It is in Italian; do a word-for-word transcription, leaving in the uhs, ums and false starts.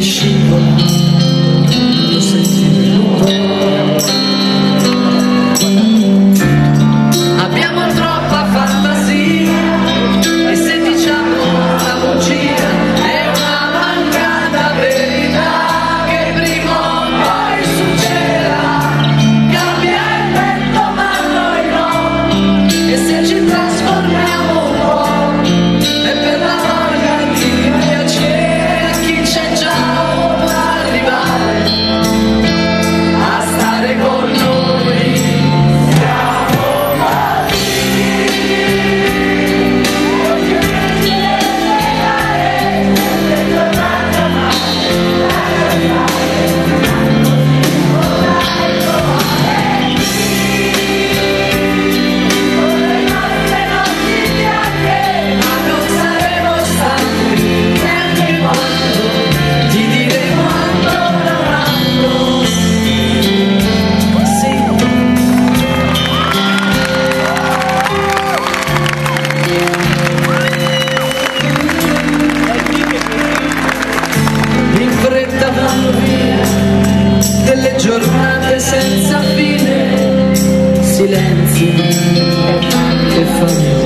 scivola, lo senti un po'. Abbiamo troppa fantasia e se diciamo una bugia è una mancata verità che prima o poi succederà. Cambia il vento ma noi no, e se ci trasformiamo un po' è per la voglia di piacere a chi c'è già o può arrivare a stare con noi. Delle giornate senza fine, silenzi che fanno